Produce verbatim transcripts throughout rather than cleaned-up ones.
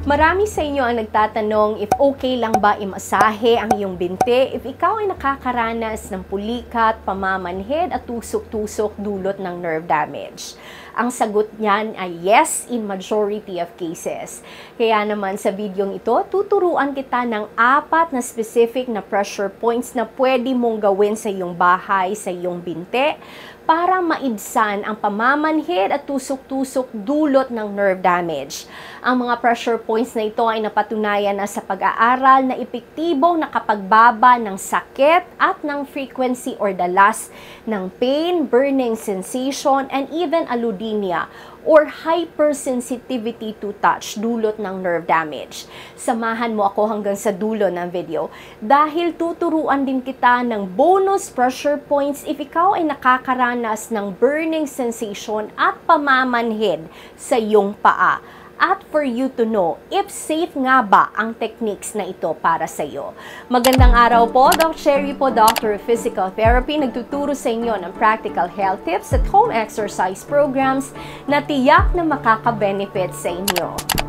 Marami sa inyo ang nagtatanong if okay lang ba imasahe ang iyong binti if ikaw ay nakakaranas ng pulikat, pamamanhid at tusok-tusok dulot ng nerve damage. Ang sagot niyan ay yes in majority of cases. Kaya naman sa videong ito, tuturuan kita ng apat na specific na pressure points na pwede mong gawin sa iyong bahay, sa iyong binti, para maibsan ang pamamanhid at tusok-tusok dulot ng nerve damage. Ang mga pressure points na ito ay napatunayan na sa pag-aaral na epektibong nakapagbaba ng sakit at ng frequency or dalas ng pain, burning sensation, and even allodynia or hypersensitivity to touch dulot ng nerve damage. Samahan mo ako hanggang sa dulo ng video dahil tuturuan din kita ng bonus pressure points if ikaw ay nakakaranas ng burning sensation at pamamanhid sa iyong paa. At for you to know if safe nga ba ang techniques na ito para sa iyo. Magandang araw po, Doc Cherry po, Doctor of Physical Therapy, nagtuturo sa inyo ng practical health tips at home exercise programs na tiyak na makaka-benefit sa inyo.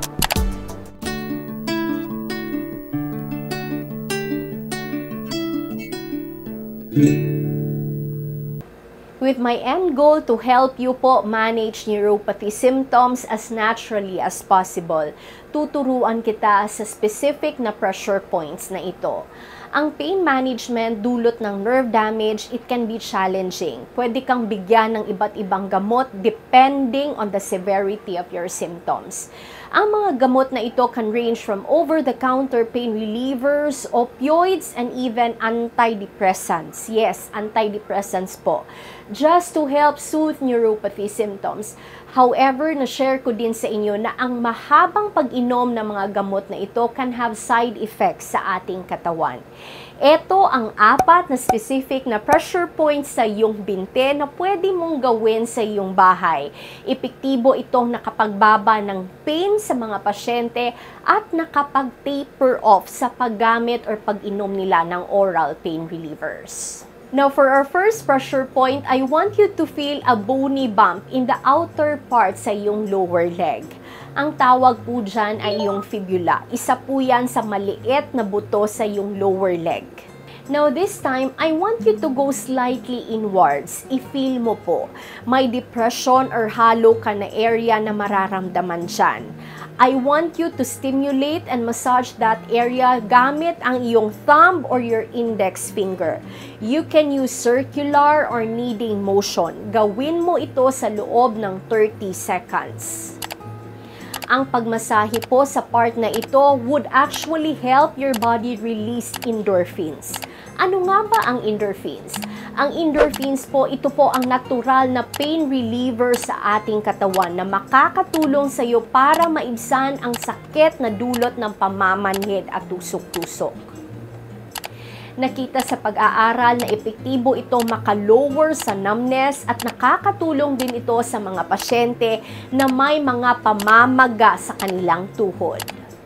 With my end goal to help you po manage neuropathy symptoms as naturally as possible, tuturuan kita sa specific na pressure points na ito. Ang pain management dulot ng nerve damage, it can be challenging. Pwede kang bigyan ng iba't ibang gamot depending on the severity of your symptoms. Ang mga gamot na ito can range from over-the-counter pain relievers, opioids, and even antidepressants. Yes, antidepressants po. Just to help soothe neuropathy symptoms. However, na-share ko din sa inyo na ang mahabang pag-inom ng mga gamot na ito can have side effects sa ating katawan. Ito ang apat na specific na pressure points sa iyong binti na pwede mong gawin sa iyong bahay. Epektibo itong nakapagbaba ng pain sa mga pasyente at nakapag-taper off sa paggamit or pag-inom nila ng oral pain relievers. Now, for our first pressure point, I want you to feel a bony bump in the outer part sa iyong lower leg. Ang tawag po dyan ay iyong fibula. Isa po yan sa maliit na buto sa iyong lower leg. Now, this time, I want you to go slightly inwards. I-feel mo po. May depression or hollow ka na area na mararamdaman dyan. I want you to stimulate and massage that area gamit ang iyong thumb or your index finger. You can use circular or kneading motion. Gawin mo ito sa loob ng thirty seconds. Ang pagmasahe po sa part na ito would actually help your body release endorphins. Ano nga ba ang endorphins? Ang endorphins po, ito po ang natural na pain reliever sa ating katawan na makakatulong sa iyo para maibsan ang sakit na dulot ng pamamanhid at tusok-tusok. Nakita sa pag-aaral na epektibo itong makalower sa numbness at nakakatulong din ito sa mga pasyente na may mga pamamaga sa kanilang tuhod.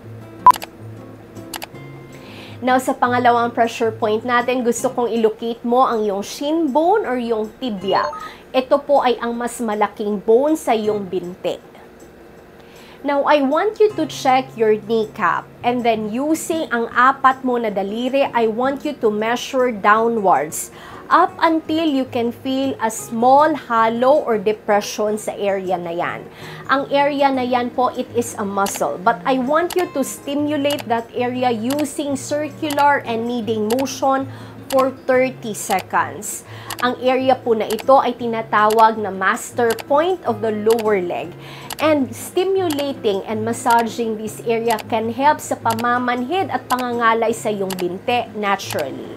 Now, sa pangalawang pressure point natin, gusto kong ilocate mo ang iyong shin bone or yung tibia. Ito po ay ang mas malaking bone sa iyong binti. Now, I want you to check your kneecap and then using ang apat mo na daliri, I want you to measure downwards up until you can feel a small hollow or depression sa area na yan. Ang area na yan po, it is a muscle. But I want you to stimulate that area using circular and kneading motion for thirty seconds. Ang area po na ito ay tinatawag na master point of the lower leg. And stimulating and massaging this area can help sa pamamanhid at pangangalay sa iyong binti naturally.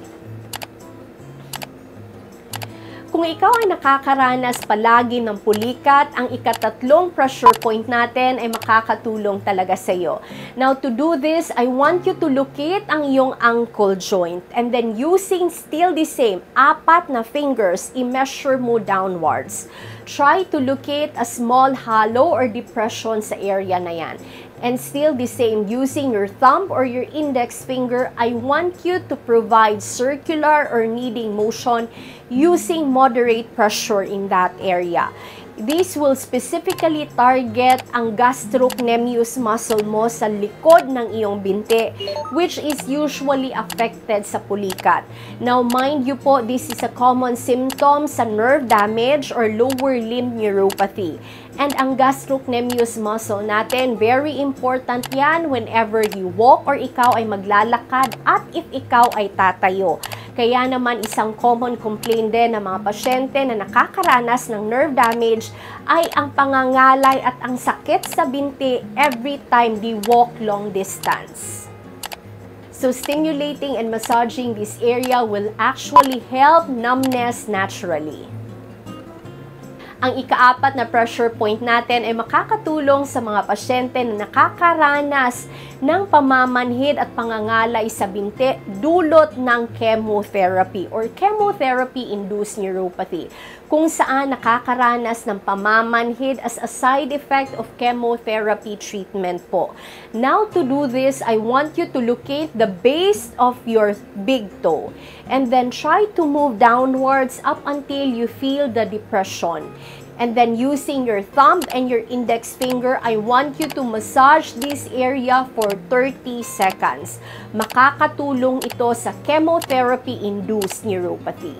Kung ikaw ay nakakaranas palagi ng pulikat, ang ikatatlong pressure point natin ay makakatulong talaga sa iyo. Now, to do this, I want you to locate ang iyong ankle joint and then using still the same, apat na fingers, i-measure mo downwards. Try to locate a small hollow or depression sa area na yan. And still the same, using your thumb or your index finger, I want you to provide circular or kneading motion using moderate pressure in that area. This will specifically target ang gastrocnemius muscle mo sa likod ng iyong binti, which is usually affected sa pulikat. Now, mind you po, this is a common symptom sa nerve damage or lower limb neuropathy. And ang gastrocnemius muscle natin, very important yan whenever you walk or ikaw ay maglalakad at if ikaw ay tatayo. Kaya naman isang common complaint din ng mga pasyente na nakakaranas ng nerve damage ay ang pangangalay at ang sakit sa binti every time they walk long distance. So stimulating and massaging this area will actually help numbness naturally. Ang ikaapat na pressure point natin ay makakatulong sa mga pasyente na nakakaranas ng pamamanhid at pangangalay sa binti dulot ng chemotherapy or chemotherapy-induced neuropathy, kung saan nakakaranas ng pamamanhid as a side effect of chemotherapy treatment po. Now, to do this, I want you to locate the base of your big toe and then try to move downwards up until you feel the depression. And then using your thumb and your index finger, I want you to massage this area for thirty seconds. Makakatulong ito sa chemotherapy-induced neuropathy.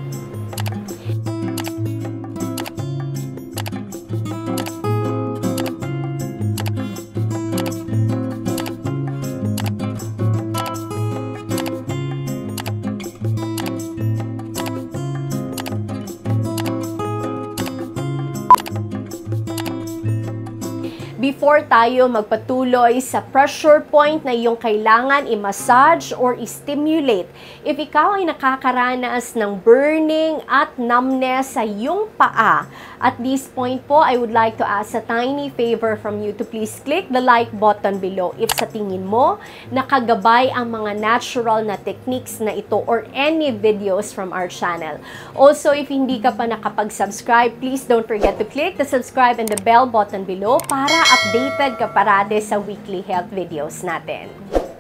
Before tayo magpatuloy sa pressure point na iyong kailangan i-massage or i-stimulate, if ikaw ay nakakaranas ng burning at numbness sa iyong paa, at this point po, I would like to ask a tiny favor from you to please click the like button below if sa tingin mo nakagabay ang mga natural na techniques na ito or any videos from our channel. Also, if hindi ka pa nakapag-subscribe, please don't forget to click the subscribe and the bell button below para updated ka parade sa weekly health videos natin.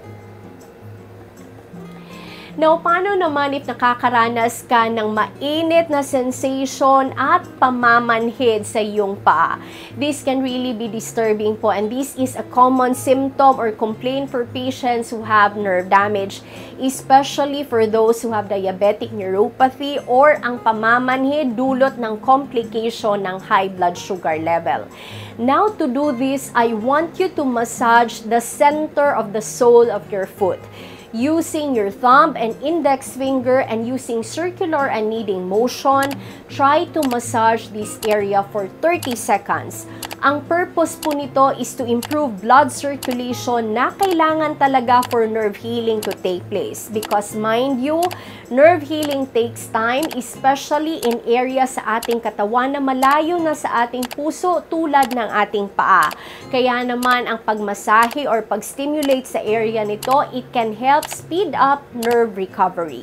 Now, paano naman if nakakaranas ka ng mainit na sensation at pamamanhid sa iyong paa? This can really be disturbing po, and this is a common symptom or complaint for patients who have nerve damage, especially for those who have diabetic neuropathy or ang pamamanhid dulot ng complication ng high blood sugar level. Now, to do this, I want you to massage the center of the sole of your foot. Using your thumb and index finger and using circular and kneading motion, try to massage this area for thirty seconds. Ang purpose po nito is to improve blood circulation na kailangan talaga for nerve healing to take place. Because mind you, nerve healing takes time, especially in areas sa ating katawan na malayo na sa ating puso tulad ng ating paa. Kaya naman ang pagmasahe or pag-stimulate sa area nito, it can help speed up nerve recovery.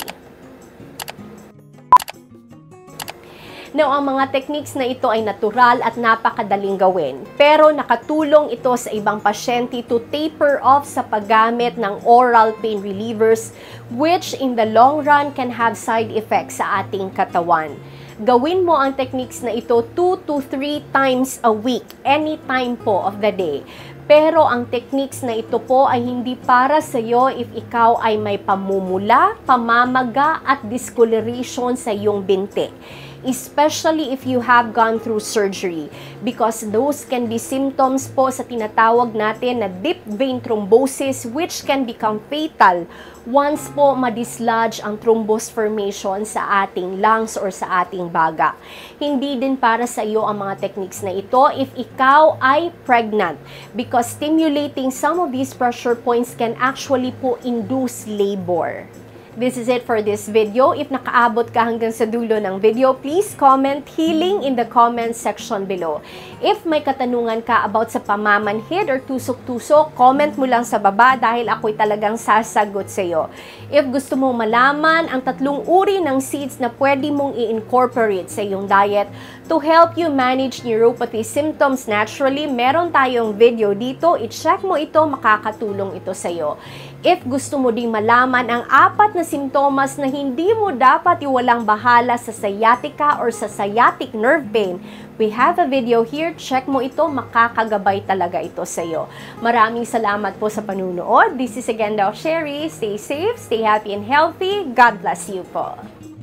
Now, ang mga techniques na ito ay natural at napakadaling gawin. Pero nakatulong ito sa ibang pasyente to taper off sa paggamit ng oral pain relievers, which in the long run can have side effects sa ating katawan. Gawin mo ang techniques na ito two to three times a week, any time po of the day. Pero ang techniques na ito po ay hindi para sa iyo if ikaw ay may pamumula, pamamaga at discoloration sa iyong binti. Especially if you have gone through surgery, because those can be symptoms po sa tinatawag natin na deep vein thrombosis, which can become fatal once po madislodge ang thrombus formation sa ating lungs or sa ating baga. Hindi din para sa iyo ang mga techniques na ito if ikaw ay pregnant, because stimulating some of these pressure points can actually po induce labor. This is it for this video. If nakaabot ka hanggang sa dulo ng video, please comment healing in the comment section below. If may katanungan ka about sa pamamanhid or tusok-tusok, comment mo lang sa baba dahil ako'y talagang sasagot sa iyo. If gusto mong malaman ang tatlong uri ng seeds na pwede mong i-incorporate sa iyong diet to help you manage neuropathy symptoms naturally, meron tayong video dito. I-check mo ito, makakatulong ito sa iyo. If gusto mo ding malaman ang apat na simptomas na hindi mo dapat iwalang bahala sa sciatica or sa sciatic nerve pain, We have a video here. Check mo ito. Makakagabay talaga ito sa iyo. Maraming salamat po sa panunood. This is again Doc Sherry. Stay safe, stay happy and healthy. God bless you po.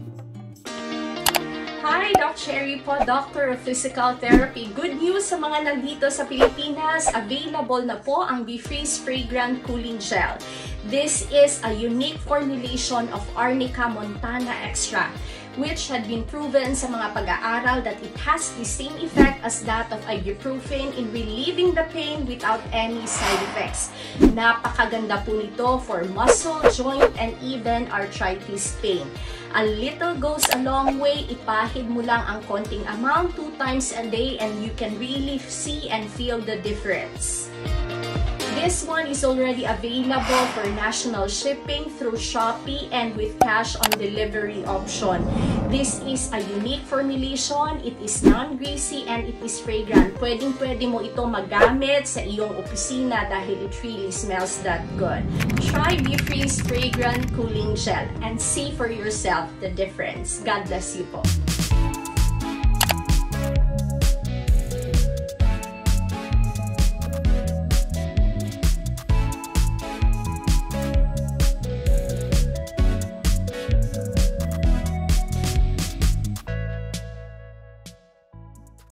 Hi, Doc Sherry po, Doctor of Physical Therapy. Good news sa mga nandito sa Pilipinas. Available na po ang Be-Freeze Fragrant Cooling Gel. This is a unique formulation of Arnica montana extract, which had been proven sa mga pag-aaral that it has the same effect as that of ibuprofen in relieving the pain without any side effects. Napakaganda po nito for muscle, joint, and even arthritis pain. A little goes a long way. Ipahid mo lang ang konting amount two times a day and you can really see and feel the difference. This one is already available for national shipping through Shopee and with cash on delivery option. This is a unique formulation. It is non-greasy and it is fragrant. Pwedeng-pwede mo ito magamit sa iyong opisina dahil it really smells that good. Try Be-Freeze Fragrant Cooling Gel and see for yourself the difference. God bless you po.